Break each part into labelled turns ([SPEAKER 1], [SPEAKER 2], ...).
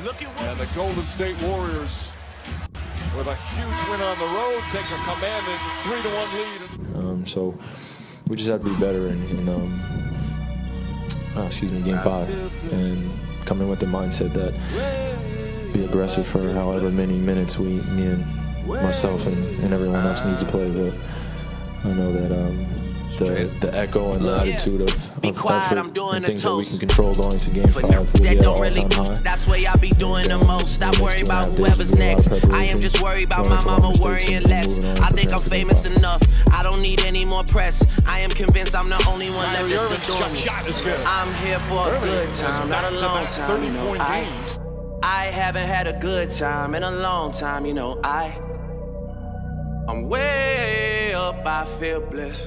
[SPEAKER 1] And the Golden State Warriors, with a huge win on the road, take a commanding 3-1 lead.
[SPEAKER 2] So we just have to be better in Game 5, and come in with the mindset that be aggressive for however many minutes me and myself and everyone else needs to play. But I know that the echo and the attitude of effort and things that we can control going to Game 5 will be at all time high.
[SPEAKER 3] That's where I be doing the most. Stop worrying about whoever's next. I am just worried about my mama worrying less. I think I'm famous enough. I don't need any more press. I am convinced I'm the only one left that's still doing it. I'm here for a good time, not a long time. You know, I haven't had a good time in a long time. You know, I'm way up. I feel blessed.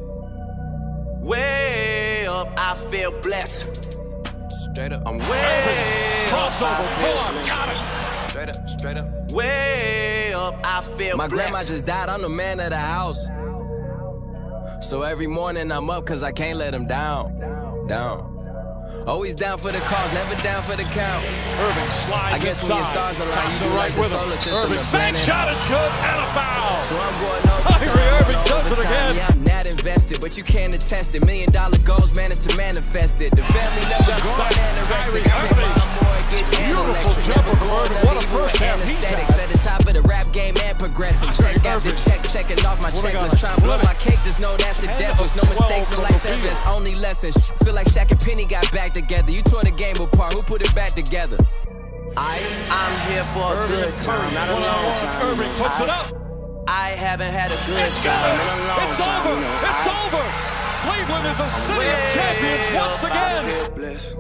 [SPEAKER 3] Way up, I feel blessed.
[SPEAKER 4] Straight up.
[SPEAKER 3] I'm way
[SPEAKER 1] crossover, pull up, got it.
[SPEAKER 4] Straight up.
[SPEAKER 3] Way up, I feel
[SPEAKER 4] My
[SPEAKER 3] blessed.
[SPEAKER 4] grandma just died, I'm the man of the house. So every morning I'm up cause I can't let him down. Always down for the cause, never down for the count.
[SPEAKER 1] Irving slides
[SPEAKER 4] I guess
[SPEAKER 1] inside.
[SPEAKER 4] when your stars align, you do
[SPEAKER 1] right
[SPEAKER 4] like the
[SPEAKER 1] with him.
[SPEAKER 4] solar system.
[SPEAKER 1] Irving, bank shot is good, and a foul.
[SPEAKER 4] So I'm going overtime.
[SPEAKER 1] Kyrie Irving does it again.
[SPEAKER 4] Yeah, I'm not invested, but you can't attest it. $1 million goals managed to manifest it. The family never gone anorexic. I pay my mortgage and electric. Never going under evil anesthetics. At the top of the rap game and progressing. Check after check, checking off my checklist. Trying to blow my cake, just know that's the devil's. No mistakes in life ever, it's only lessons. Feel like Shaq and Penny got back together. You tore the game apart, who put it back together?
[SPEAKER 3] I'm here for a good time, not a long time.
[SPEAKER 1] Irving puts it up.
[SPEAKER 3] I haven't had a good time in a long
[SPEAKER 1] It's
[SPEAKER 3] time.
[SPEAKER 1] over.
[SPEAKER 3] You know,
[SPEAKER 1] It's over. Cleveland is a city of champions once again.
[SPEAKER 3] I feel blessed.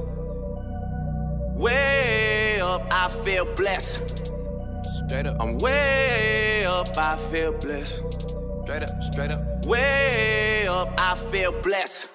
[SPEAKER 3] Way up, I feel blessed.
[SPEAKER 4] Straight up.
[SPEAKER 3] I'm way up, I feel blessed.
[SPEAKER 4] Straight up.
[SPEAKER 3] Way up, I feel blessed.